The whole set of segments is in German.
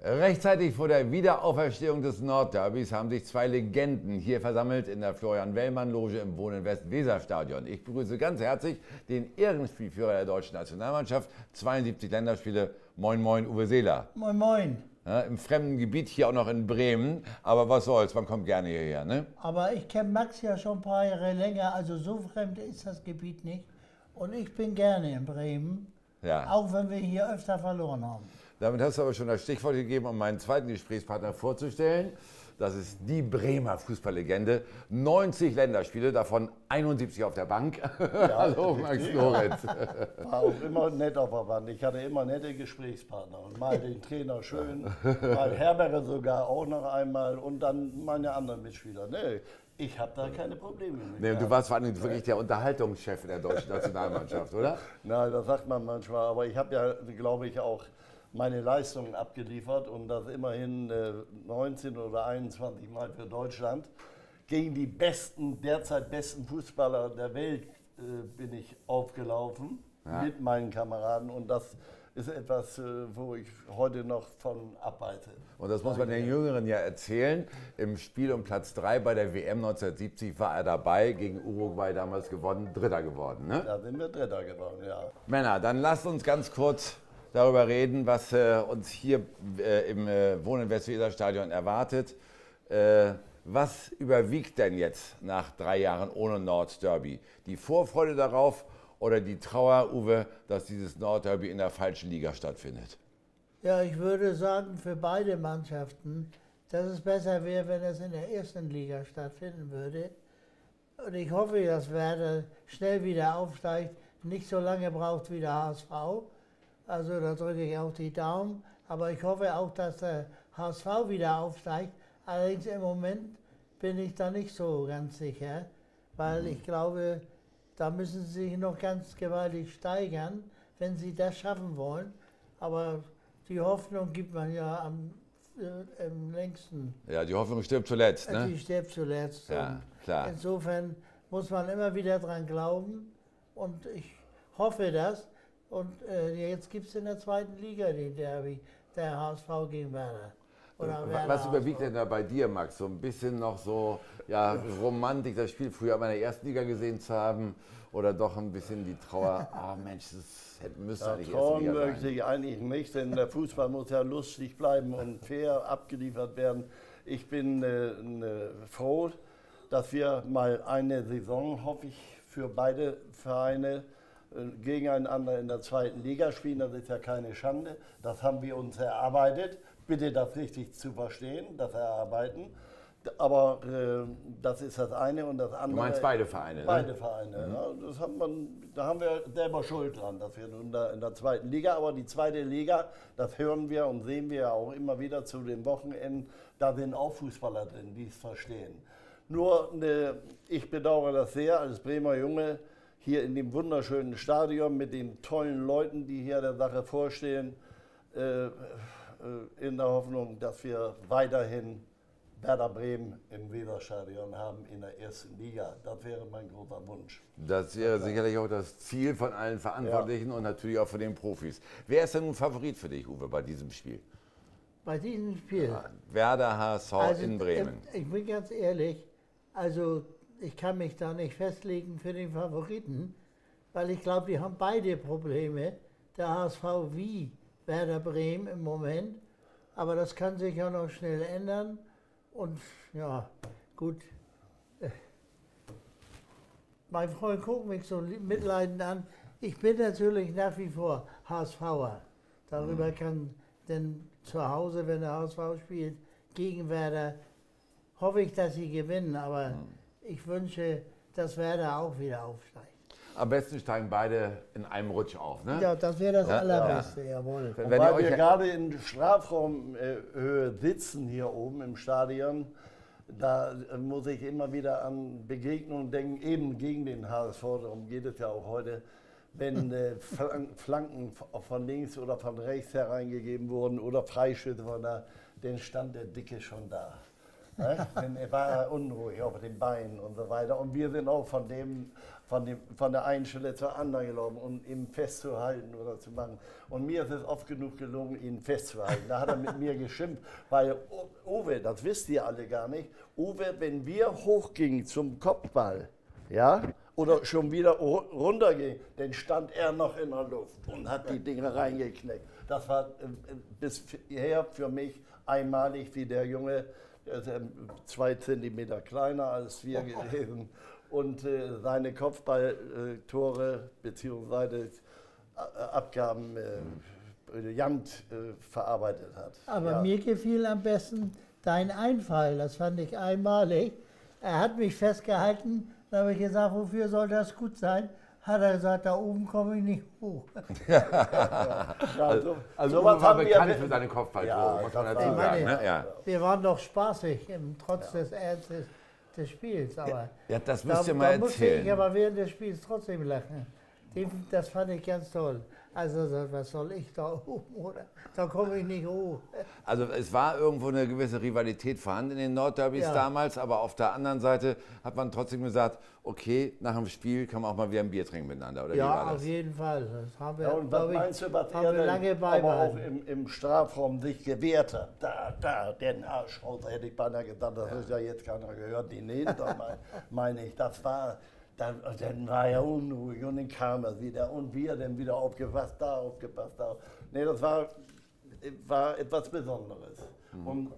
Rechtzeitig vor der Wiederauferstehung des Nordderbys haben sich zwei Legenden hier versammelt in der Florian-Wellmann-Loge im Wohnen-West-Weser-Stadion. Ich begrüße ganz herzlich den Ehrenspielführer der deutschen Nationalmannschaft, 72 Länderspiele. Moin, moin, Uwe Seeler. Moin, moin. Ja, im fremden Gebiet, hier auch noch in Bremen. Aber was soll's, man kommt gerne hierher, ne? Aber ich kenne Max ja schon ein paar Jahre länger, also so fremd ist das Gebiet nicht. Und ich bin gerne in Bremen, Ja. auch wenn wir hier öfter verloren haben. Damit hast du aber schon das Stichwort gegeben, um meinen zweiten Gesprächspartner vorzustellen. Das ist die Bremer Fußballlegende. 90 Länderspiele, davon 71 auf der Bank. Ja, Hallo Max Lorenz. War auch immer nett auf der Wand. Ich hatte immer nette Gesprächspartner. Und mal den Trainer schön, mal Herberger sogar auch noch einmal und dann meine anderen Mitspieler. Nee, ich habe da keine Probleme mit. Nee, du warst vor allem wirklich der Unterhaltungschef in der deutschen Nationalmannschaft, oder? Na, das sagt man manchmal. Aber ich habe ja, glaube ich, auch meine Leistungen abgeliefert und das immerhin 19 oder 21 Mal für Deutschland. Gegen die derzeit besten Fußballer der Welt bin ich aufgelaufen, ja, mit meinen Kameraden, und das ist etwas, wo ich heute noch von abweite. Und das muss man den Jüngeren ja erzählen. Im Spiel um Platz 3 bei der WM 1970 war er dabei, gegen Uruguay damals gewonnen, Dritter geworden, ne? Da sind wir Dritter geworden, ja. Männer, dann lasst uns ganz kurz darüber reden, was uns hier im Wohnen-West-Weser-Stadion erwartet. Was überwiegt denn jetzt nach 3 Jahren ohne Nordderby? Die Vorfreude darauf oder die Trauer, Uwe, dass dieses Nordderby in der falschen Liga stattfindet? Ja, ich würde sagen, für beide Mannschaften, dass es besser wäre, wenn es in der ersten Liga stattfinden würde. Und ich hoffe, dass Werder schnell wieder aufsteigt, nicht so lange braucht wie der HSV. Also da drücke ich auch die Daumen. Aber ich hoffe auch, dass der HSV wieder aufsteigt. Allerdings im Moment bin ich da nicht so ganz sicher, weil ich glaube, da müssen sie sich noch ganz gewaltig steigern, wenn sie das schaffen wollen. Aber die Hoffnung gibt man ja am längsten. Ja, die Hoffnung stirbt zuletzt, ne? Die stirbt zuletzt. Ja, klar. Insofern muss man immer wieder dran glauben und ich hoffe das. Und jetzt gibt es in der zweiten Liga den Derby, der HSV gegen Werder. Oder Was überwiegt denn da bei dir, Max? So ein bisschen noch so, ja, Romantik, das Spiel früher mal in der ersten Liga gesehen zu haben, oder doch ein bisschen die Trauer, Mensch, das müsste Ja, eigentlich erste trauen Liga möchte sein. ich eigentlich nicht, denn der Fußball muss ja lustig bleiben und fair abgeliefert werden. Ich bin froh, dass wir mal eine Saison, hoffe ich, für beide Vereine gegeneinander in der zweiten Liga spielen. Das ist ja keine Schande. Das haben wir uns erarbeitet. Bitte das richtig zu verstehen, das Erarbeiten. Aber das ist das eine und das andere. Du meinst beide Vereine, Beide ne? Vereine. Ja, das da haben wir selber Schuld dran, dass wir nun da in der zweiten Liga, aber die zweite Liga, das hören wir und sehen wir ja auch immer wieder zu den Wochenenden, da sind auch Fußballer drin, die es verstehen. Nur, ich bedauere das sehr als Bremer Junge, hier in dem wunderschönen Stadion mit den tollen Leuten, die hier der Sache vorstehen, in der Hoffnung, dass wir weiterhin Werder Bremen im Weserstadion haben in der ersten Liga. Das wäre mein großer Wunsch. Das wäre sicherlich auch das Ziel von allen Verantwortlichen, ja, und natürlich auch von den Profis. Wer ist denn nun Favorit für dich, Uwe, bei diesem Spiel? Bei diesem Spiel? Ja, Werder HSV in Bremen. Ich bin ganz ehrlich, also ich kann mich da nicht festlegen für den Favoriten, weil ich glaube, die haben beide Probleme, der HSV wie Werder Bremen im Moment. Aber das kann sich ja noch schnell ändern. Und ja, gut. Mein Freund guckt mich so mitleidend an. Ich bin natürlich nach wie vor HSVer. Darüber kann denn zu Hause, wenn der HSV spielt, gegen Werder, hoffe ich, dass sie gewinnen. Aber ich wünsche, dass Werder auch wieder aufsteigt. Am besten steigen beide in einem Rutsch auf, ne? Ja, das wäre das Allerbeste, jawohl. Wenn Weil ihr wir euch gerade in Strafraumhöhe sitzen hier oben im Stadion, da muss ich immer wieder an Begegnungen denken, eben gegen den HSV, darum geht es ja auch heute, wenn Flanken von links oder von rechts hereingegeben wurden oder Freischüsse von da, dann stand der Dicke schon da. Ne? Dann war er unruhig auf den Beinen und so weiter. Und wir sind auch von der einen Stelle zur anderen gelaufen, um ihn festzuhalten oder zu machen. Und mir ist es oft genug gelungen, ihn festzuhalten. Da hat er mit mir geschimpft, weil Uwe, das wisst ihr alle gar nicht, Uwe, wenn wir hochgingen zum Kopfball, ja, oder schon wieder runterging, dann stand er noch in der Luft und hat die Dinge reingeknackt. Das war bisher für mich einmalig, wie der Junge, 2 Zentimeter kleiner als wir gewesen, und seine Kopfballtore bzw. Abgaben brillant verarbeitet hat. Aber mir gefiel am besten dein Einfall, das fand ich einmalig. Er hat mich festgehalten, dann habe ich gesagt, wofür soll das gut sein? Hat er gesagt, da oben komme ich nicht hoch. Also Uwe war bekannt für seine Kopfballtore, muss man dazu sagen. Ne? Ja. Wir waren doch spaßig, trotz des Ernstes des Spiels. Aber ja, das müsst ihr mal erzählen. Da musste ich aber während des Spiels trotzdem lachen. Das fand ich ganz toll. Also was soll ich da oben, oder? Da komme ich nicht hoch. Also es war irgendwo eine gewisse Rivalität vorhanden in den Nordderbys damals, aber auf der anderen Seite hat man trotzdem gesagt, okay, nach dem Spiel kann man auch mal wieder ein Bier trinken miteinander, oder wie war das? Auf jeden Fall. Das haben wir, und was meinst du, was er denn aber auch im Strafraum sich gewehrt hat? Da, den Arschhauser, hätte ich beinahe gesagt, das ist ja jetzt keiner gehört, die nehmen doch mal, meine ich, das war... Dann war er unruhig und dann kam er wieder und wir dann wieder aufgepasst, da. Nee, das war etwas Besonderes. Und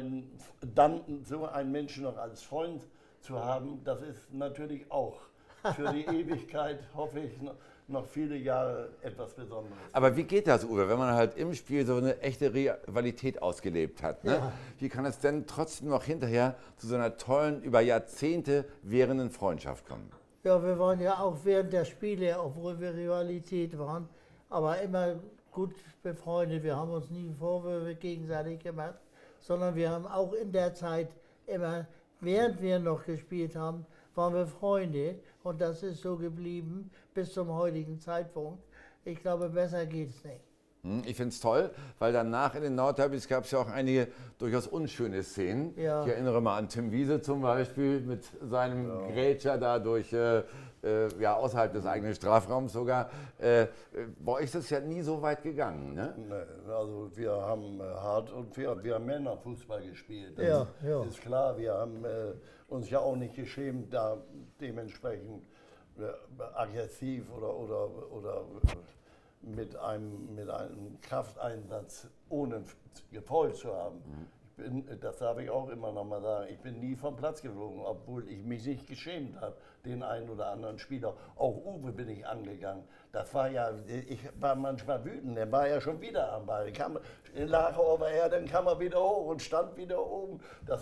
dann so einen Menschen noch als Freund zu haben, das ist natürlich auch für die Ewigkeit, hoffe ich, noch viele Jahre etwas Besonderes. Aber wie geht das, Uwe, wenn man halt im Spiel so eine echte Rivalität ausgelebt hat? Ne? Ja. Wie kann es denn trotzdem noch hinterher zu so einer tollen, über Jahrzehnte währenden Freundschaft kommen? Ja, wir waren ja auch während der Spiele, obwohl wir Rivalität waren, aber immer gut befreundet. Wir haben uns nie Vorwürfe gegenseitig gemacht, sondern wir haben auch in der Zeit immer, während wir noch gespielt haben, waren wir Freunde und das ist so geblieben bis zum heutigen Zeitpunkt. Ich glaube, besser geht's nicht. Ich finde es toll, weil danach in den Nordderbys gab es ja auch einige durchaus unschöne Szenen. Ja. Ich erinnere mal an Tim Wiese zum Beispiel mit seinem Grätscher da durch, außerhalb des eigenen Strafraums sogar. Bei euch ist das ja nie so weit gegangen, ne? Nee, also wir haben hart und fair, wir haben Männerfußball gespielt. Das ist klar, wir haben uns ja auch nicht geschämt, da dementsprechend aggressiv oder mit einem Krafteinsatz ohne gefolgt zu haben. Das darf ich auch immer noch mal sagen, ich bin nie vom Platz geflogen, obwohl ich mich nicht geschämt habe, den einen oder anderen Spieler. Auch Uwe bin ich angegangen. Das war ja, ich war manchmal wütend, der war ja schon wieder am Ball. Lag overher, dann kam er wieder hoch und stand wieder oben. Das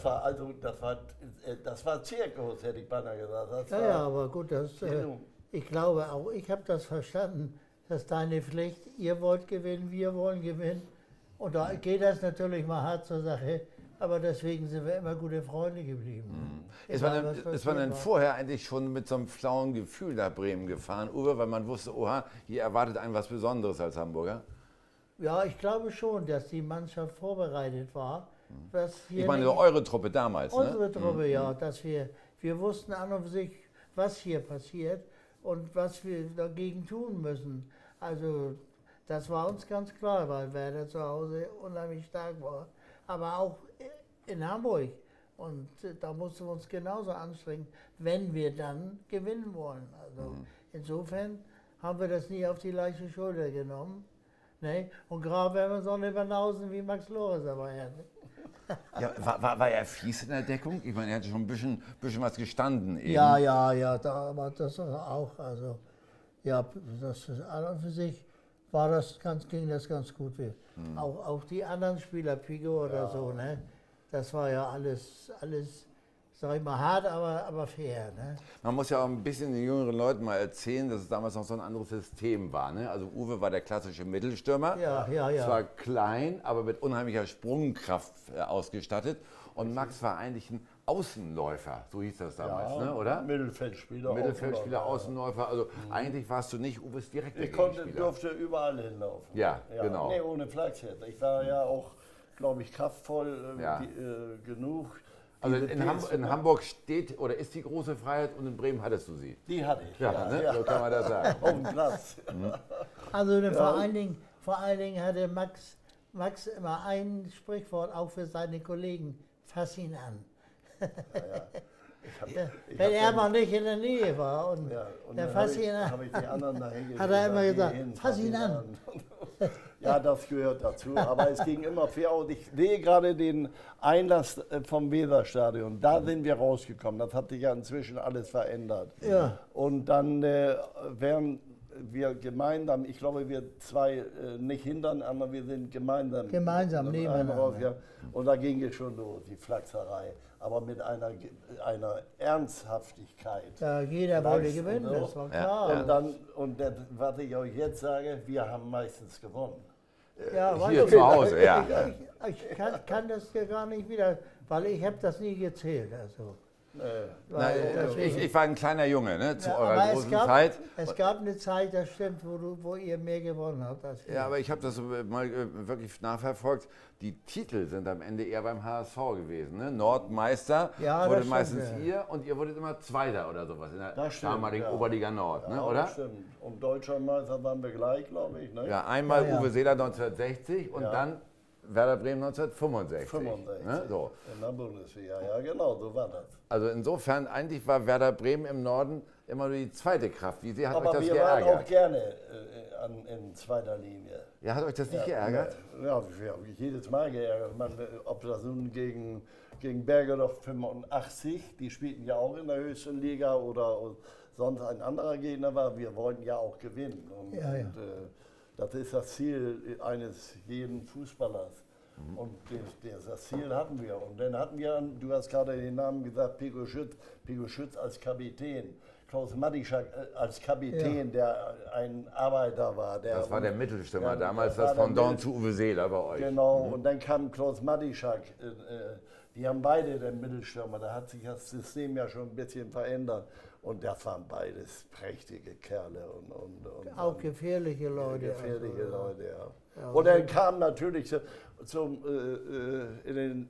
war Zirkus, hätte ich beinahe gesagt. Aber gut, ich glaube auch, ich habe das verstanden. Das ist deine Pflicht, ihr wollt gewinnen, wir wollen gewinnen. Und da geht das natürlich mal hart zur Sache, aber deswegen sind wir immer gute Freunde geblieben. Ist man denn vorher eigentlich schon mit so einem flauen Gefühl nach Bremen gefahren, Uwe, weil man wusste, oha, hier erwartet einen was Besonderes als Hamburger? Ja, ich glaube schon, dass die Mannschaft vorbereitet war. Ich meine, eure Truppe damals, unsere Truppe, ja, dass wir wussten an und für sich, was hier passiert und was wir dagegen tun müssen. Also das war uns ganz klar, weil Werder zu Hause unheimlich stark war, aber auch in Hamburg. Und da mussten wir uns genauso anstrengen, wenn wir dann gewinnen wollen. Also insofern haben wir das nie auf die leichte Schulter genommen. Ne? Und gerade wenn wir so eine Banausen wie Max Lorenz dabei hatten. Ja, war er fies in der Deckung? Ich meine, er hatte schon ein bisschen was gestanden eben. Ja, da war das auch. Also, ja, das ist an und für sich ging das ganz gut. Auch die anderen Spieler, Pigo oder so, ne? Das war ja alles, sag ich mal, hart, aber fair. Ne? Man muss ja auch ein bisschen den jüngeren Leuten mal erzählen, dass es damals noch so ein anderes System war. Ne? Also Uwe war der klassische Mittelstürmer. Ja. Zwar klein, aber mit unheimlicher Sprungkraft ausgestattet. Und Max war eigentlich ein Außenläufer, so hieß das damals, ne? Oder? Mittelfeldspieler, Außenläufer. Also eigentlich warst du nicht Uwes direkter Ich durfte überall hinlaufen. Ja, genau. Nee, ohne Flagsheft. Ich war ja auch, glaube ich, kraftvoll genug. Also in Hamburg steht oder ist die große Freiheit und in Bremen hattest du sie. Die hatte ich. Ja, ne? So kann man das sagen. Auf dem Platz. Also vor allen Dingen hatte Max immer ein Sprichwort auch für seine Kollegen: Fass ihn an. Wenn er mal nicht in der Nähe war und der fass ihn an, habe ich die anderen dahin hat er immer gesagt, fass ihn an. Ja, das gehört dazu, aber es ging immer fair und ich sehe gerade den Einlass vom Weserstadion, da sind wir rausgekommen, das hat sich ja inzwischen alles verändert. Ja. Und dann wären wir gemeinsam, ich glaube wir zwei nicht hintereinander, wir sind gemeinsam nebeneinander. raus, ja. Und da ging es schon los, die Flachserei, aber mit einer Ernsthaftigkeit. Ja, jeder wollte gewinnen, das war klar. Und dann, was ich euch jetzt sage, wir haben meistens gewonnen. Ja, Hier zu Hause, ja. Ich kann das ja gar nicht wieder, weil ich habe das nie gezählt. Also. Nein, ich war ein kleiner Junge, ne, zu Ja, eurer großen Zeit. Es gab eine Zeit, das stimmt, wo ihr mehr gewonnen habt als wir. Ja, aber ich habe das mal wirklich nachverfolgt. Die Titel sind am Ende eher beim HSV gewesen. Ne? Nordmeister Ja, wurde das meistens stimmt, ihr und ihr wurdet immer Zweiter oder sowas in der damaligen ja. Oberliga Nord, Ja, ne, oder? Das stimmt. Und Deutscher Meister waren wir gleich, glaube ich. Ne? Ja, einmal Ja. Uwe Seeler 1960 und Ja. dann Werder Bremen 1965. 65. Ne? So. In der Bundeswehr, ja genau, so war das. Also insofern, eigentlich war Werder Bremen im Norden immer nur die zweite Kraft. Wie sehr hat Aber euch das wir waren geärgert? auch gerne in zweiter Linie. Ja, hat euch das nicht geärgert? Ja, wir haben mich jedes Mal geärgert. Ob das nun gegen Bergedorf 85, die spielten ja auch in der höchsten Liga, oder sonst ein anderer Gegner war, wir wollten ja auch gewinnen. Und das ist das Ziel eines jeden Fußballers. Und das Ziel hatten wir. Und dann hatten wir, du hast gerade den Namen gesagt, Pico Schütz als Kapitän. Klaus Madischak als Kapitän, der ein Arbeiter war. Das war der Mittelstürmer Ja, damals, das das war Pendant zu Uwe Seeler bei euch. Genau, und dann kam Klaus Madischak. Die haben beide den Mittelstürmer. Da hat sich das System ja schon ein bisschen verändert. Und das waren beides prächtige Kerle. Und Auch gefährliche Leute. gefährliche also, Leute, ja. Ja, Und dann kam natürlich in den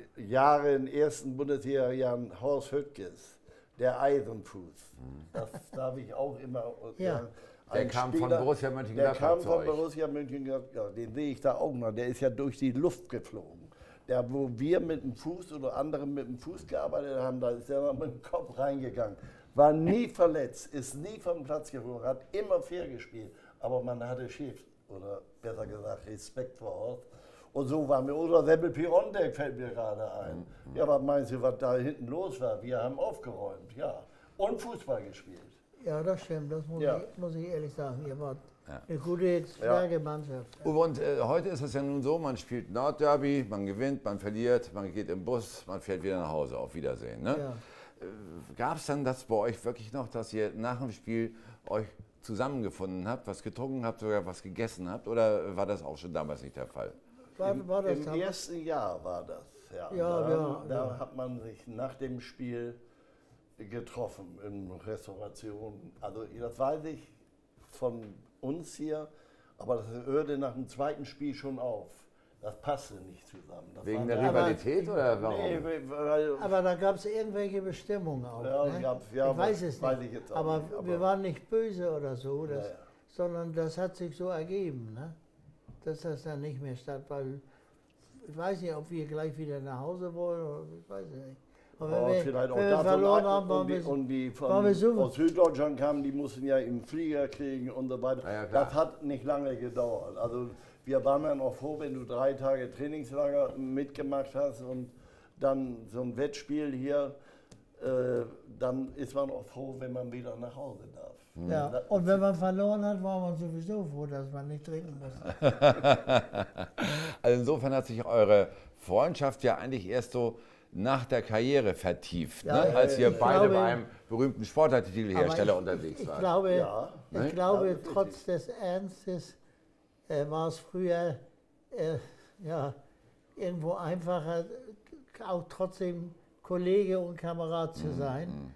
ersten Bundesliga-Jahren Horst Höttges, der Eisenfuß. Das darf ich auch immer. Ja. Der kam von Borussia Der Mönchengladbach kam zu von euch. Borussia Mönchengladbach, ja, den sehe ich da auch noch. Der ist ja durch die Luft geflogen. Wo wir mit dem Fuß oder andere mit dem Fuß gearbeitet haben, da ist er noch mit dem Kopf reingegangen. War nie verletzt, ist nie vom Platz geflogen, hat immer fair gespielt. Aber man hatte Schiff, oder besser gesagt Respekt vor Horst. Und so waren wir. Oder Seppel Pirontek fällt mir gerade ein. Ja, was meinst du, was da hinten los war? Wir haben aufgeräumt, ja. Und Fußball gespielt. Ja, das stimmt, das muss ich ehrlich sagen. Ihr wart eine gute, Ja. starke Mannschaft. Uwe, und heute ist es ja nun so, man spielt Nordderby, man gewinnt, man verliert, man geht im Bus, man fährt wieder nach Hause, auf Wiedersehen. Ne? Ja. Gab es dann das bei euch wirklich noch, dass ihr nach dem Spiel euch zusammengefunden habt, was getrunken habt, sogar was gegessen habt, oder war das auch schon damals nicht der Fall? War das Im ersten Jahr war das, ja. Da hat man sich nach dem Spiel getroffen in Restaurationen. Also das weiß ich von uns hier, aber das hörte nach dem zweiten Spiel schon auf. Das passte nicht zusammen. Das Wegen war der da- Rivalität oder warum? Nee, weil, Aber da gab es irgendwelche Bestimmungen auch. Ja, Ne? ja, ich weiß es weiß nicht. ich jetzt auch aber nicht, wir waren nicht böse oder so, Ja. sondern das hat sich so ergeben, ne? Dass das dann nicht mehr statt, weil ich weiß nicht, ob wir gleich wieder nach Hause wollen, oder ich weiß es nicht. Und vielleicht auch wenn wir davon verloren ab, haben, und die waren wir so. aus Süddeutschland kamen, die mussten ja im Flieger kriegen und so weiter. Ja, klar. Das hat nicht lange gedauert. Also wir waren dann auch froh, wenn du 3 Tage Trainingslager mitgemacht hast und dann so ein Wettspiel hier, dann ist man auch froh, wenn man wieder nach Hause darf. Ja, und wenn man verloren hat, war man sowieso froh, dass man nicht trinken musste. Also insofern hat sich eure Freundschaft ja eigentlich erst so nach der Karriere vertieft, Ja, ne? Als ihr ich beide glaube- bei einem berühmten Sportartikelhersteller unterwegs Ich wart. glaube, Ja. Ne? ich glaube Ja, das ist trotz des Ernstes war es früher irgendwo einfacher, auch trotzdem Kollege und Kamerad zu sein.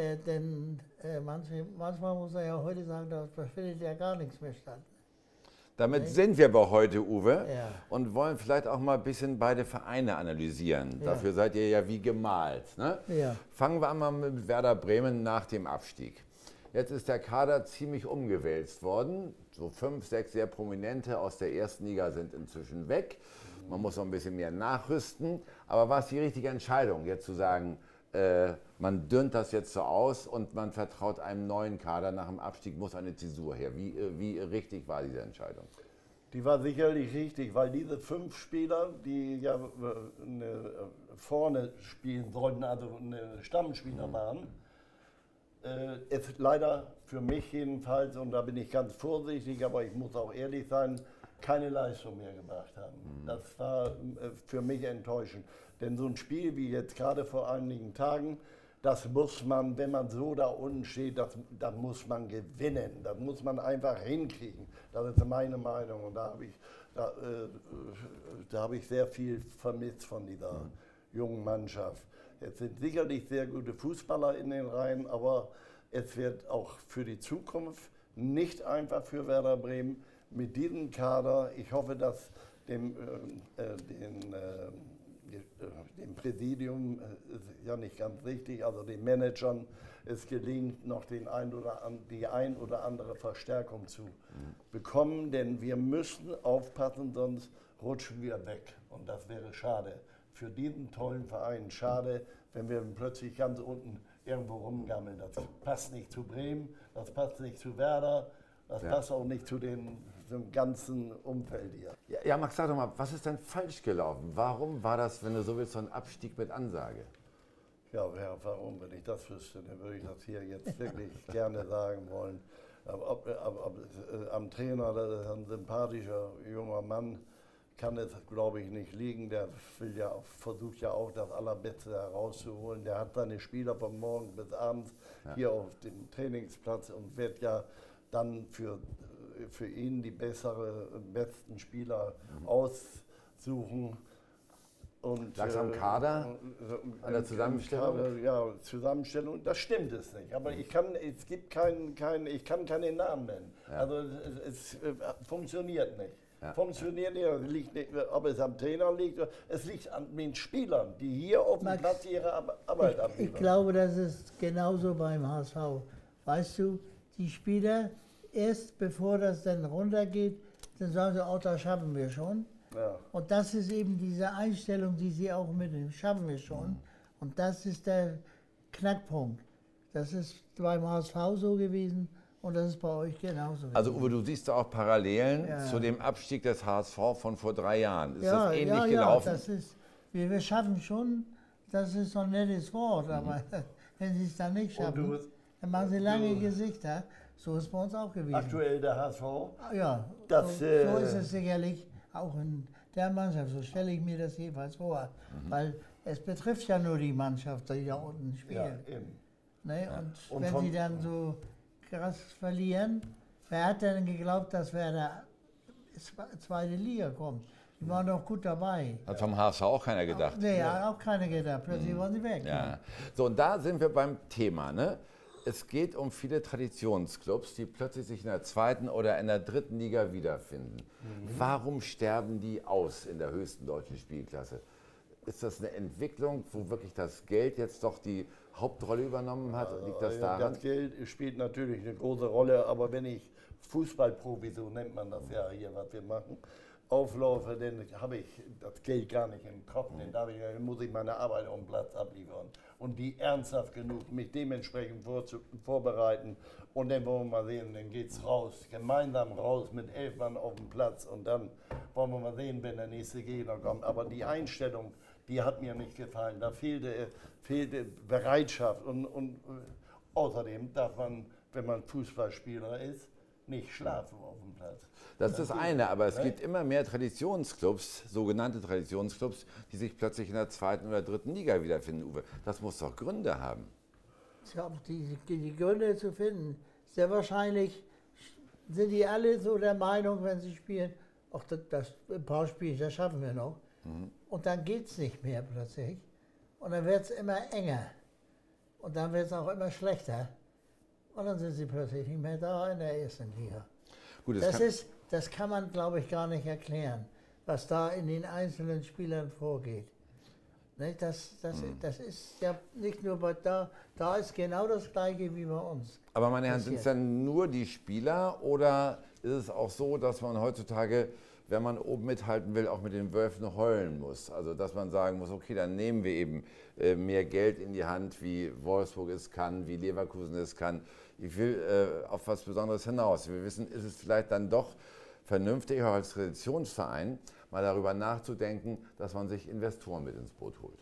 Denn manchmal muss man ja heute sagen, da findet ja gar nichts mehr statt. Damit sind wir aber heute, Uwe, Ja. und wollen vielleicht auch mal ein bisschen beide Vereine analysieren. Ja. Dafür seid ihr ja wie gemalt. Ne? Ja. Fangen wir an mal mit Werder Bremen nach dem Abstieg. Jetzt ist der Kader ziemlich umgewälzt worden. So 5, 6 sehr Prominente aus der ersten Liga sind inzwischen weg. Man muss noch ein bisschen mehr nachrüsten. Aber war es die richtige Entscheidung, jetzt zu sagen, man dünnt das jetzt so aus und man vertraut einem neuen Kader, nach dem Abstieg muss eine Zäsur her. Wie richtig war diese Entscheidung? Die war sicherlich richtig, weil diese 5 Spieler, die ja vorne spielen sollten, also Stammspieler waren, es leider für mich jedenfalls, und da bin ich ganz vorsichtig, aber ich muss auch ehrlich sein, keine Leistung mehr gebracht haben. Das war für mich enttäuschend. Denn so ein Spiel wie jetzt gerade vor einigen Tagen, das muss man, wenn man so da unten steht, das muss man gewinnen. Das muss man einfach hinkriegen. Das ist meine Meinung. Und da habe ich sehr viel vermisst von dieser jungen Mannschaft. Es sind sicherlich sehr gute Fußballer in den Reihen, aber es wird auch für die Zukunft nicht einfach für Werder Bremen mit diesem Kader. Ich hoffe, dass dem Präsidium, ist ja nicht ganz richtig, also den Managern es gelingt, noch die ein oder andere Verstärkung zu bekommen, denn wir müssen aufpassen, sonst rutschen wir weg und das wäre schade. Für diesen tollen Verein schade, wenn wir plötzlich ganz unten irgendwo rumgammeln. Das passt nicht zu Bremen, das passt nicht zu Werder, das passt auch nicht zu dem ganzen Umfeld hier. Ja, Max, sag doch mal, was ist denn falsch gelaufen? Warum war das, wenn du so willst, so ein Abstieg mit Ansage? Ja, warum, wenn ich das wüsste, dann würde ich das hier jetzt wirklich gerne sagen wollen. Am Trainer, das ist ein sympathischer junger Mann, kann es, glaube ich, nicht liegen. Der versucht ja auch das Allerbeste herauszuholen. Der hat seine Spieler von morgen bis abends hier auf dem Trainingsplatz und wird ja dann für ihn die besten Spieler aussuchen. Lag es am Kader, an der Zusammenstellung? Zusammenstellung, das stimmt es nicht. Aber ich kann keine Namen nennen. Ja. Also es funktioniert nicht. Ja. Funktioniert nicht, es liegt nicht, ob es am Trainer liegt, es liegt an den Spielern, die hier auf dem Platz ihre Arbeit abliefern. Ich glaube, das ist genauso beim HSV. Weißt du, die Spieler, erst bevor das dann runtergeht, dann sagen sie, oh, das schaffen wir schon. Ja. Und das ist eben diese Einstellung, die sie auch mitnehmen, schaffen wir schon. Und das ist der Knackpunkt. Das ist beim HSV so gewesen und das ist bei euch genauso. Also Uwe, du siehst auch Parallelen zu dem Abstieg des HSV von vor 3 Jahren. Ist das ähnlich gelaufen? Ja, das ist, wir schaffen schon, das ist so ein nettes Wort, aber wenn sie es dann nicht schaffen, dann machen sie lange Gesichter. So ist es bei uns auch gewesen. Aktuell der HSV? Ja, so ist es sicherlich auch in der Mannschaft. So stelle ich mir das jedenfalls vor. Weil es betrifft ja nur die Mannschaft, die da unten spielt. Ja, eben. Ne? Und wenn sie dann so krass verlieren, wer hat denn geglaubt, dass Werder zweite Liga kommt? Die waren doch gut dabei. Hat vom HSV auch keiner gedacht. Nee, hat auch keiner gedacht. Plötzlich waren sie weg. Ja. So, und da sind wir beim Thema. Ne? Es geht um viele Traditionsclubs, die plötzlich sich in der 2. oder in der 3. Liga wiederfinden. Warum sterben die aus in der höchsten deutschen Spielklasse? Ist das eine Entwicklung, wo wirklich das Geld jetzt doch die Hauptrolle übernommen hat? Liegt das daran? Das Geld spielt natürlich eine große Rolle, aber wenn ich Fußballprofi, so nennt man das ja hier, was wir machen, auflaufe, dann habe ich das Geld gar nicht im Kopf, dann muss ich meine Arbeit auf dem Platz abliefern und die ernsthaft genug mich dementsprechend vorbereiten und dann wollen wir mal sehen, dann geht's raus, gemeinsam raus mit 11 Mann auf dem Platz und dann wollen wir mal sehen, wenn der nächste Gegner kommt. Aber die Einstellung, die hat mir nicht gefallen, da fehlte Bereitschaft und außerdem darf man, wenn man Fußballspieler ist, nicht schlafen auf dem Platz. Das ist das eine, aber es gibt immer mehr Traditionsclubs, sogenannte Traditionsclubs, die sich plötzlich in der 2. oder 3. Liga wiederfinden, Uwe. Das muss doch Gründe haben. Ja, die Gründe zu finden, sehr wahrscheinlich sind die alle so der Meinung, wenn sie spielen, ach, ein paar Spiele, das schaffen wir noch. Und dann geht es nicht mehr plötzlich. Und dann wird es immer enger. Und dann wird es auch immer schlechter. Und dann sind sie plötzlich nicht mehr da in der 1. Liga. Gut, das kann man, glaube ich, gar nicht erklären, was da in den einzelnen Spielern vorgeht. Ne, das ist ja nicht nur bei da ist genau das Gleiche wie bei uns. Aber meine Herren, sind es dann nur die Spieler oder ist es auch so, dass man heutzutage, wenn man oben mithalten will, auch mit den Wölfen heulen muss? Also dass man sagen muss, okay, dann nehmen wir eben mehr Geld in die Hand, wie Wolfsburg es kann, wie Leverkusen es kann. Ich will auf was Besonderes hinaus. Wir wissen, ist es vielleicht dann doch vernünftig, auch als Traditionsverein, mal darüber nachzudenken, dass man sich Investoren mit ins Boot holt.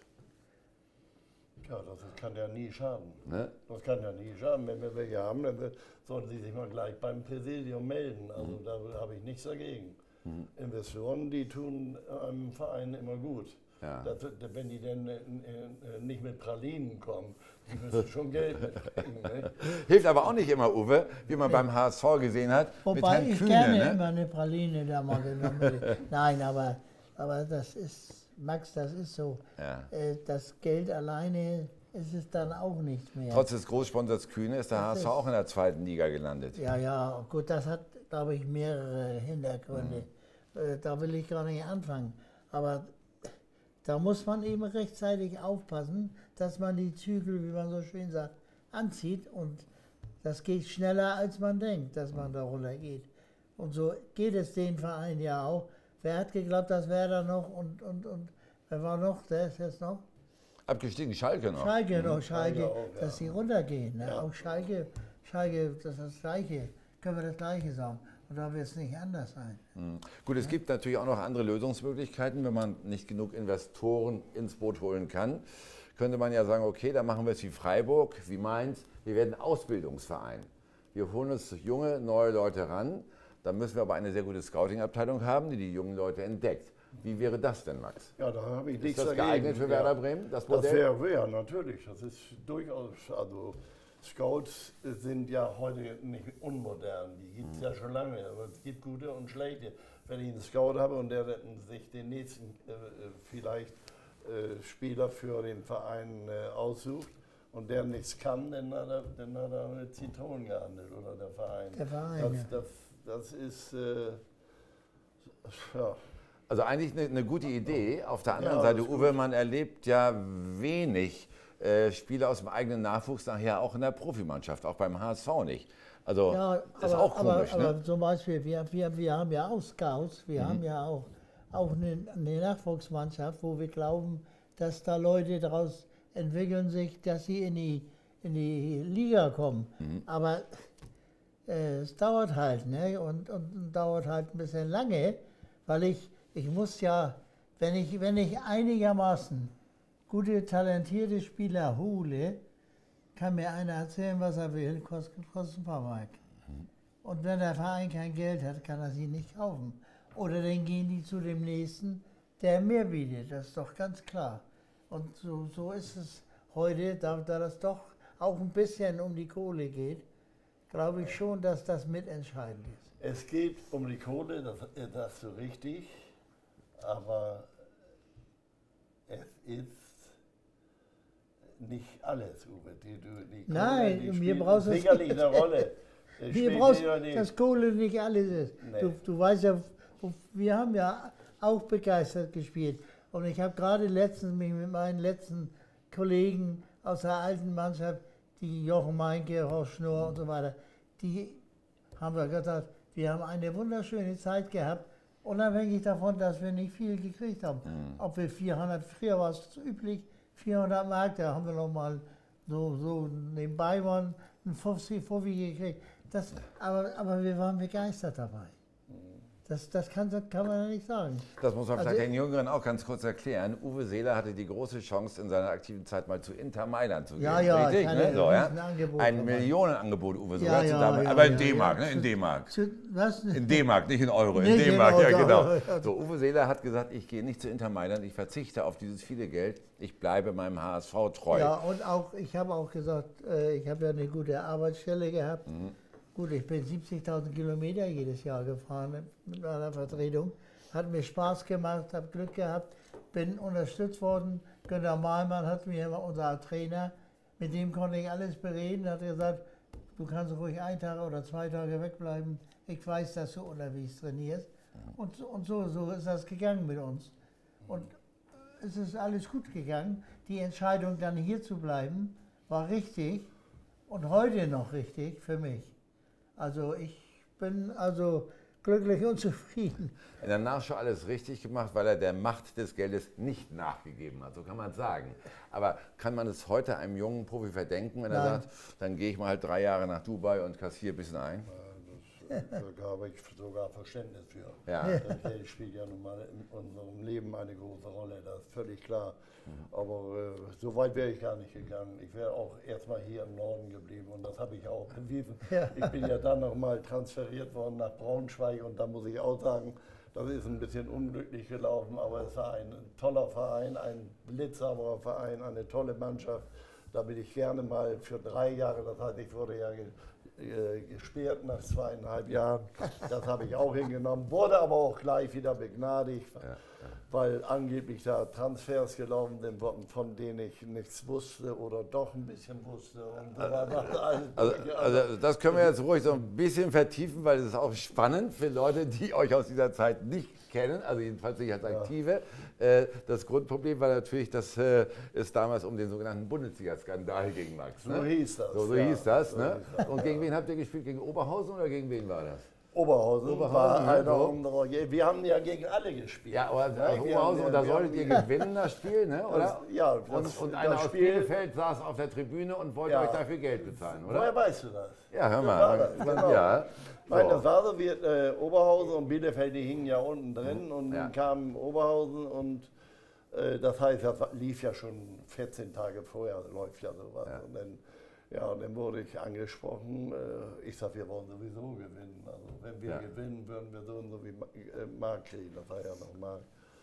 Ja, das kann ja nie schaden. Ne? Das kann ja nie schaden. Wenn wir welche haben, dann sollen sie sich mal gleich beim Präsidium melden. Also da habe ich nichts dagegen. Investoren, die tun einem Verein immer gut. Ja. Wenn die denn nicht mit Pralinen kommen, die müssen schon Geld mitkriegen. Ne? Hilft aber auch nicht immer, Uwe, wie man beim HSV gesehen hat, Wobei mit Herrn ich Kühne. gerne Ne? immer eine Praline da mal genommen hätte. Nein, aber das ist, Max, das ist so. Ja. Das Geld alleine ist es dann auch nicht mehr. Trotz des Großsponsors Kühne ist der Das HSV ist- auch in der 2. Liga gelandet. Ja, gut, das hat, glaube ich, mehrere Hintergründe. Da will ich gar nicht anfangen. Aber da muss man eben rechtzeitig aufpassen, dass man die Zügel, wie man so schön sagt, anzieht. Und das geht schneller, als man denkt, dass man da runtergeht. Und so geht es den Verein ja auch. Wer hat geglaubt, das wäre da noch und wer war noch? Der ist jetzt noch? Abgestiegen, Schalke noch. Schalke, Schalke auch, ja. dass sie runtergehen. Ne? Ja. Auch Schalke, das ist das Gleiche. Können wir das Gleiche sagen. Und da wird es nicht anders sein. Gut, es gibt natürlich auch noch andere Lösungsmöglichkeiten, wenn man nicht genug Investoren ins Boot holen kann. Könnte man ja sagen, okay, dann machen wir es wie Freiburg, wie Mainz. Wir werden Ausbildungsverein. Wir holen uns junge, neue Leute ran. Dann müssen wir aber eine sehr gute Scouting-Abteilung haben, die die jungen Leute entdeckt. Wie wäre das denn, Max? Ja, da habe ich Ist nichts das dagegen. geeignet für Werder Bremen, das Das Modell? wäre, ja, natürlich. Das ist durchaus, also Scouts sind ja heute nicht unmodern. Die gibt es ja schon lange, aber es gibt gute und schlechte. Wenn ich einen Scout habe und der sich den nächsten vielleicht Spieler für den Verein aussucht und der nichts kann, dann hat er mit Zitronen gehandelt oder der Verein. Der Verein, Das ist, ja. Also eigentlich eine gute Idee. Auf der anderen Ja, Seite, das ist Uwe, gut. man erlebt ja wenig Spieler aus dem eigenen Nachwuchs nachher auch in der Profimannschaft, auch beim HSV nicht. Also Ja, ist auch komisch, aber ne? zum Beispiel, wir haben ja auch Scouts, wir haben ja auch eine Nachwuchsmannschaft, wo wir glauben, dass da Leute daraus entwickeln sich, dass sie in die Liga kommen. Aber es dauert halt, ne? Und dauert halt ein bisschen lange, weil ich muss ja, wenn ich einigermaßen gute, talentierte Spieler hole, kann mir einer erzählen, was er will, kostet ein paar Mark. Und wenn der Verein kein Geld hat, kann er sie nicht kaufen. Oder dann gehen die zu dem Nächsten, der mehr bietet, das ist doch ganz klar. Und so ist es heute, da das doch auch ein bisschen um die Kohle geht, glaube ich schon, dass das mitentscheidend ist. Es geht um die Kohle, das hast du richtig, aber es ist nicht alles, Uwe. Die Nein, Kohle, mir spielt brauchst du sicherlich eine Rolle. Wir brauchst, dass Kohle nicht alles ist. Nee. Du weißt ja, wir haben ja auch begeistert gespielt. Und ich habe gerade letztens mich mit meinen letzten Kollegen aus der alten Mannschaft, die Jochen Meinke, Horst Schnurr und so weiter, die haben wir gesagt, wir haben eine wunderschöne Zeit gehabt, unabhängig davon, dass wir nicht viel gekriegt haben. Ob wir 400, früher war es üblich, 400 Mark, da haben wir noch mal so nebenbei waren, ein Fuffi gekriegt. Aber wir waren begeistert dabei. Das kann man ja nicht sagen. Das muss man Also vielleicht den Jüngeren auch ganz kurz erklären. Uwe Seeler hatte die große Chance, in seiner aktiven Zeit mal zu Inter Mailand zu gehen. Ja, ja, Richtig, ich hatte ne? So, ein ja? Riesenangebot Ein dabei. Millionenangebot, Uwe, Ja, sogar zu ja, damals. ja, Aber in ja, D-Mark, ja. ne? In D-Mark. Was? In D-Mark, nicht in Euro, in Nicht in D-Mark, ja Euro, genau. ja. So, Uwe Seeler hat gesagt, ich gehe nicht zu Inter Mailand, ich verzichte auf dieses viele Geld, ich bleibe meinem HSV treu. Ja, und auch, ich habe auch gesagt, ich habe ja eine gute Arbeitsstelle gehabt. Gut, ich bin 70.000 Kilometer jedes Jahr gefahren mit meiner Vertretung. Hat mir Spaß gemacht, habe Glück gehabt, bin unterstützt worden. Günter Mahlmann hat mir immer, unser Trainer, mit dem konnte ich alles bereden, hat gesagt, du kannst ruhig 1 Tag oder 2 Tage wegbleiben, ich weiß, dass du unterwegs trainierst. Und so ist das gegangen mit uns. Und es ist alles gut gegangen. Die Entscheidung, dann hier zu bleiben, war richtig und heute noch richtig für mich. Also ich bin also glücklich und zufrieden. In der Nachschau alles richtig gemacht, weil er der Macht des Geldes nicht nachgegeben hat, so kann man sagen. Aber kann man es heute einem jungen Profi verdenken, wenn er sagt, dann gehe ich mal halt 3 Jahre nach Dubai und kassiere ein bisschen ein? Da habe ich sogar Verständnis für. Ja. Das Geld spielt ja nun mal in unserem Leben eine große Rolle, das ist völlig klar. Aber so weit wäre ich gar nicht gegangen. Ich wäre auch erstmal hier im Norden geblieben und das habe ich auch bewiesen. Ja. Ich bin ja dann nochmal transferiert worden nach Braunschweig und da muss ich auch sagen, das ist ein bisschen unglücklich gelaufen, aber es war ein toller Verein, ein blitzsauberer Verein, eine tolle Mannschaft. Da bin ich gerne mal für 3 Jahre, das heißt, ich wurde ja gesperrt nach 2,5 Jahren. Das habe ich auch hingenommen, wurde aber auch gleich wieder begnadigt, weil angeblich da Transfers gelaufen sind, von denen ich nichts wusste oder doch ein bisschen wusste. Und so weiter. Also das können wir jetzt ruhig so ein bisschen vertiefen, weil es ist auch spannend für Leute, die euch aus dieser Zeit nicht kennen, also jedenfalls nicht als Aktive. Das Grundproblem war natürlich, dass es damals um den sogenannten Bundesliga-Skandal ging, Max. Ne? So hieß das. So hieß das. Ne? Und gegen wen habt ihr gespielt? Gegen Oberhausen oder gegen wen war das? Oberhausen war einer so. unserer. Wir haben ja gegen alle gespielt. Ja, aber Oberhausen, und da solltet ihr gewinnen, das Spiel, ne? Oder? Ja, und einer aus Bielefeld saß auf der Tribüne und wollte euch dafür Geld bezahlen, oder? Woher weißt du das? Ja, hör mal. Genau. Ja. Nein, das war so, Oberhausen und Bielefeld, die hingen ja unten drin und dann kam Oberhausen und das heißt, das lief ja schon 14 Tage vorher, läuft ja sowas. Ja. Und dann wurde ich angesprochen, ich sag, wir wollen sowieso gewinnen. Also wenn wir gewinnen, würden wir so und so wie Mark kriegen, das war ja noch Mark.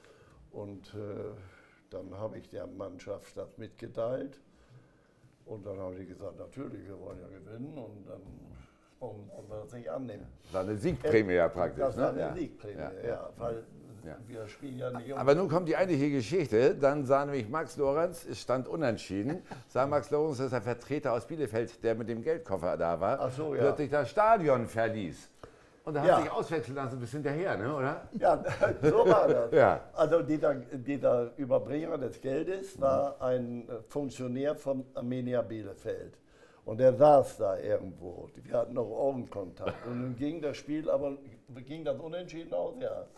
Und dann habe ich der Mannschaft das mitgeteilt und dann haben die gesagt, natürlich, wir wollen ja gewinnen und dann wollen wir das nicht annehmen. Das war eine Siegprämie ja praktisch. Das war ne? eine Siegprämie, weil wir spielen ja nicht Aber nun kommt die eigentliche Geschichte. Dann sah nämlich Max Lorenz, es stand unentschieden, sah Max Lorenz, das ist der Vertreter aus Bielefeld, der mit dem Geldkoffer da war, Ach so, plötzlich das Stadion verließ. Und da hat sich auswechseln lassen bis hinterher, ne, oder? Ja, so war das. Ja. Also dieser Überbringer des Geldes war ein Funktionär von Arminia Bielefeld. Und der saß da irgendwo. Wir hatten noch Augenkontakt. Und dann ging das Spiel, aber ging das unentschieden aus?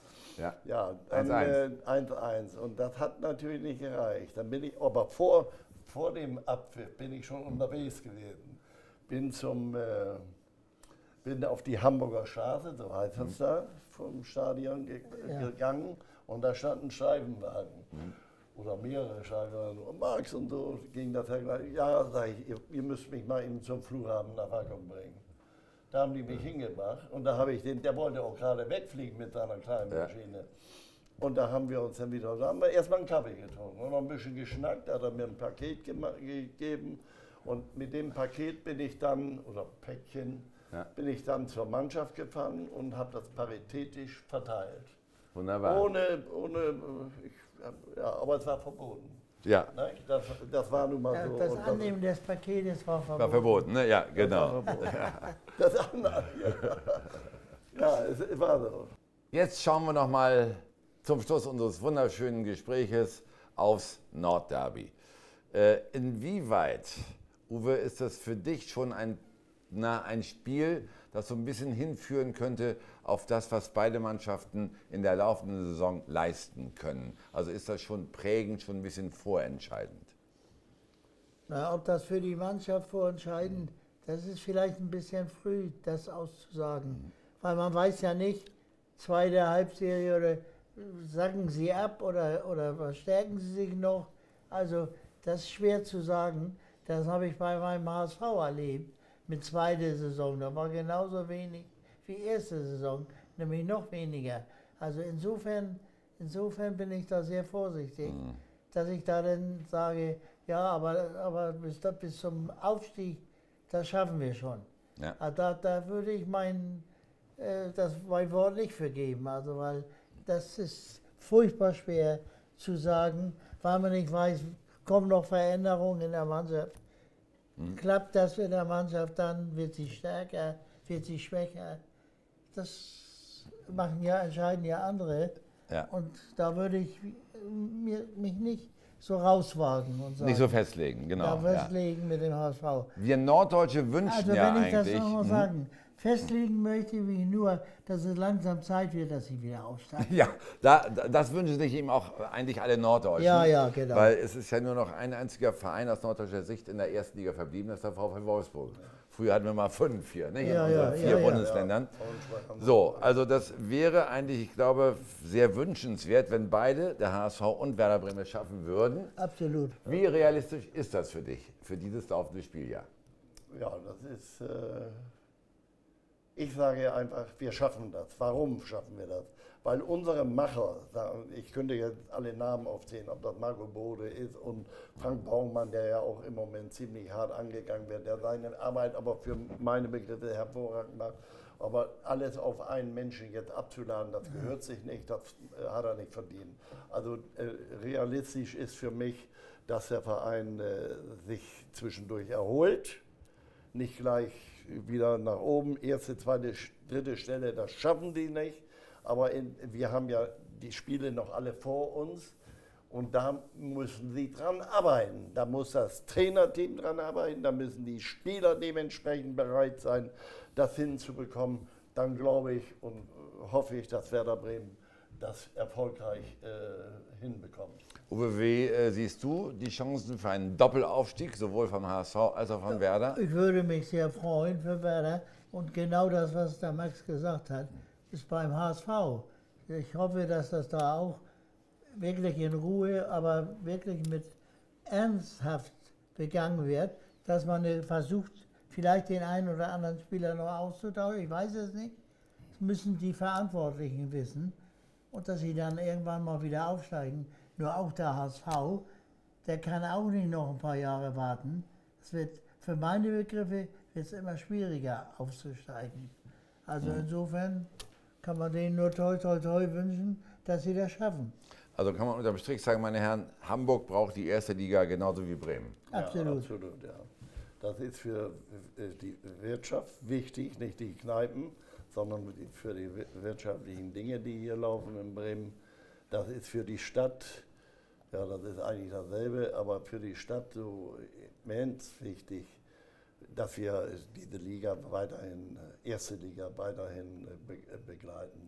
Ja, 1-1. Und das hat natürlich nicht gereicht. Dann bin ich, aber vor dem Abpfiff bin ich schon unterwegs gewesen. Bin auf die Hamburger Straße, so heißt das da, vom Stadion gegangen. Und da stand ein Scheibenwagen. Oder mehrere Scheibenwagen. Und Max und so ging das gleich. Ja, sag ich, ihr müsst mich mal eben zum Flughafen nach Wackum bringen. Da haben die mich hingebracht und da habe ich der wollte auch gerade wegfliegen mit seiner kleinen Maschine. Und da haben wir uns dann wieder, da haben wir erstmal einen Kaffee getrunken und noch ein bisschen geschnackt, da hat er mir ein Paket gegeben und mit dem Paket bin ich dann, oder Päckchen, bin ich dann zur Mannschaft gefahren und habe das paritätisch verteilt. Wunderbar. Aber es war verboten. Ja. Das war nun mal so. Das Annehmen des Paketes war verboten. War verboten, ne? Ja, genau. Das andere, es war so. Jetzt schauen wir noch mal zum Schluss unseres wunderschönen Gespräches aufs Nordderby. Inwieweit, Uwe, ist das für dich schon ein Spiel, das so ein bisschen hinführen könnte auf das, was beide Mannschaften in der laufenden Saison leisten können? Also ist das schon prägend, schon ein bisschen vorentscheidend? Na, ob das für die Mannschaft vorentscheidend, das ist vielleicht ein bisschen früh, das auszusagen. Weil man weiß ja nicht, zweite Halbserie oder sacken sie ab oder verstärken sie sich noch. Also das ist schwer zu sagen. Das habe ich bei meinem HSV erlebt. Mit zweiter Saison, da war genauso wenig wie erste Saison, nämlich noch weniger. Also insofern bin ich da sehr vorsichtig, dass ich da dann sage, ja, aber bis zum Aufstieg, das schaffen wir schon. Ja. Also da würde ich mein Wort nicht für geben, also weil das ist furchtbar schwer zu sagen, weil man nicht weiß, kommen noch Veränderungen in der Mannschaft. Klappt das in der Mannschaft, dann wird sie stärker, wird sie schwächer. das entscheiden ja andere. Ja. Und da würde ich mich nicht so rauswagen und sagen. Nicht so festlegen, genau. Ja, festlegen mit dem HSV. Wir Norddeutsche wünschen Also ja wenn ich eigentlich. das nochmal sagen, festlegen möchte ich mich nur, dass es langsam Zeit wird, dass sie wieder aufsteigen. Ja, das wünschen sich ihm auch eigentlich alle Norddeutschen. Ja, genau. Weil es ist ja nur noch ein einziger Verein aus norddeutscher Sicht in der ersten Liga verblieben, das ist der VfL Wolfsburg. Früher hatten wir mal 5 hier, ne, in unseren 4 Bundesländern. So, also das wäre eigentlich, ich glaube, sehr wünschenswert, wenn beide, der HSV und Werder Bremen, es schaffen würden. Absolut. Wie realistisch ist das für dich, für dieses laufende Spieljahr? Ja, das ist, ich sage einfach, wir schaffen das. Warum schaffen wir das? Weil unsere Macher, ich könnte jetzt alle Namen aufzählen, ob das Marco Bode ist und Frank Baumann, der ja auch im Moment ziemlich hart angegangen wird, der seine Arbeit aber für meine Begriffe hervorragend macht. Aber alles auf einen Menschen jetzt abzuladen, das gehört sich nicht, das hat er nicht verdient. Also realistisch ist für mich, dass der Verein sich zwischendurch erholt, nicht gleich wieder nach oben, erste, zweite, dritte Stelle, das schaffen die nicht. Aber wir haben ja die Spiele noch alle vor uns und da müssen sie dran arbeiten. Da muss das Trainerteam dran arbeiten, da müssen die Spieler dementsprechend bereit sein, das hinzubekommen. Dann glaube ich und hoffe ich, dass Werder Bremen das erfolgreich hinbekommt. Uwe, wie siehst du die Chancen für einen Doppelaufstieg, sowohl vom HSV als auch von Werder? Ich würde mich sehr freuen für Werder und genau das, was der Max gesagt hat, ist beim HSV. Ich hoffe, dass das da auch wirklich in Ruhe, aber wirklich mit ernsthaft begangen wird, dass man versucht, vielleicht den einen oder anderen Spieler noch auszutauschen. Ich weiß es nicht. Das müssen die Verantwortlichen wissen und dass sie dann irgendwann mal wieder aufsteigen. Nur auch der HSV, der kann auch nicht noch ein paar Jahre warten. Es wird für meine Begriffe jetzt immer schwieriger aufzusteigen. Also insofern kann man denen nur toi toi toi wünschen, dass sie das schaffen. Also kann man unterm Strich sagen, meine Herren, Hamburg braucht die erste Liga genauso wie Bremen. Absolut. Ja, absolut, ja. Das ist für die Wirtschaft wichtig, nicht die Kneipen, sondern für die wirtschaftlichen Dinge, die hier laufen in Bremen. Das ist für die Stadt, ja, das ist eigentlich dasselbe, aber für die Stadt so immens wichtig, dass wir diese Liga weiterhin, erste Liga weiterhin begleiten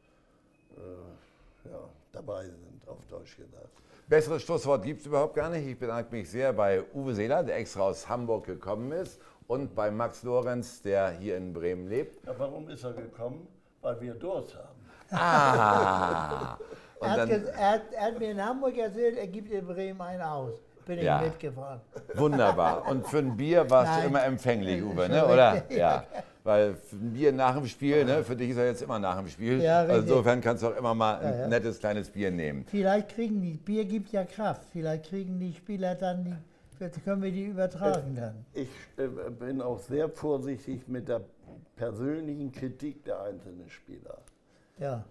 und ja, dabei sind, auf Deutsch gesagt. Besseres Schlusswort gibt es überhaupt gar nicht. Ich bedanke mich sehr bei Uwe Seeler, der extra aus Hamburg gekommen ist, und bei Max Lorenz, der hier in Bremen lebt. Ja, warum ist er gekommen? Weil wir Durst haben. Ah! Er hat mir in Hamburg erzählt, er gibt in Bremen einen aus. Bin ich mitgefahren. Wunderbar. Und für ein Bier warst du immer empfänglich, Uwe, ne? Oder? Ja. Weil ein Bier nach dem Spiel, ne? Für dich ist er jetzt immer nach dem Spiel. Ja, also insofern kannst du auch immer mal ein nettes kleines Bier nehmen. Vielleicht kriegen die, Bier gibt ja Kraft, vielleicht kriegen die Spieler dann, können wir die übertragen dann. Ich bin auch sehr vorsichtig mit der persönlichen Kritik der einzelnen Spieler. Ja.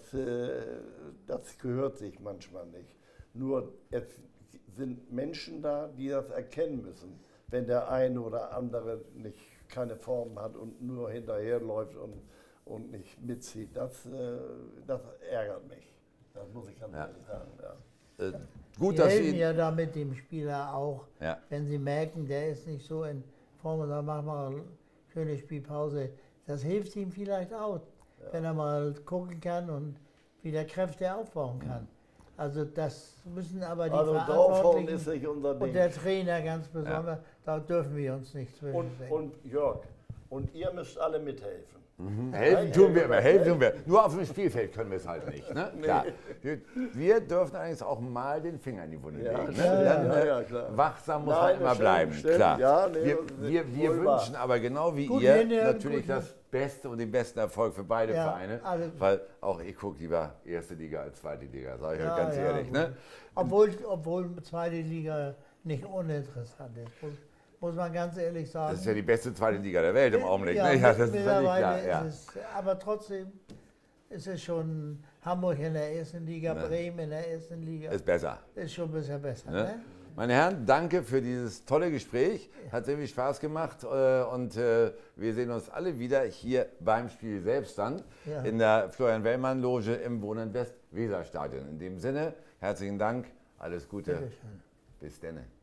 Das gehört sich manchmal nicht. Nur es sind Menschen da, die das erkennen müssen, wenn der eine oder andere keine Form hat und nur hinterherläuft und nicht mitzieht. Das ärgert mich. Das muss ich ganz ehrlich sagen. Ja. Gut, Sie dass helfen Sie ja damit dem Spieler auch, Ja. wenn sie merken, der ist nicht so in Form, und dann machen wir eine schöne Spielpause. Das hilft ihm vielleicht auch, wenn er mal gucken kann und wieder Kräfte aufbauen kann. Also das müssen aber die draufhauen ist Verantwortlichen nicht unser Ding. und der Trainer ganz besonders, da dürfen wir uns nicht zwischenstecken. Und Jörg, und ihr müsst alle mithelfen. helfen tun wir immer, helfen tun wir. Nur auf dem Spielfeld können wir es halt nicht. Ne? Klar. Wir dürfen allerdings auch mal den Finger in die Wunde legen. Ne? Dann, klar. wachsam muss man immer bleiben. Stimmt. Klar. Ja, nee, wir wünschen aber genau wie Gut, ihr nee, natürlich gut, das Beste und den besten Erfolg für beide Ja, Vereine. alles. Weil auch ich gucke lieber erste Liga als zweite Liga, sage ich Ja, euch ganz ja, ehrlich. gut. Ne? Obwohl zweite Liga nicht uninteressant ist, muss man ganz ehrlich sagen. Das ist ja die beste zweite Liga der Welt im Augenblick. Ja, Ne? Ja, das ist völlig mittlerweile klar. Ja. ist es, aber trotzdem ist es schon Hamburg in der ersten Liga, Ne. Bremen in der ersten Liga. Ist besser. Ist schon ein bisschen besser. Ne? Ne? Meine Herren, danke für dieses tolle Gespräch. Hat sehr viel Spaß gemacht und wir sehen uns alle wieder hier beim Spiel selbst dann in der Florian-Wellmann-Loge im Wohnen West-Weser-Stadion. In dem Sinne, herzlichen Dank, alles Gute, bis denne.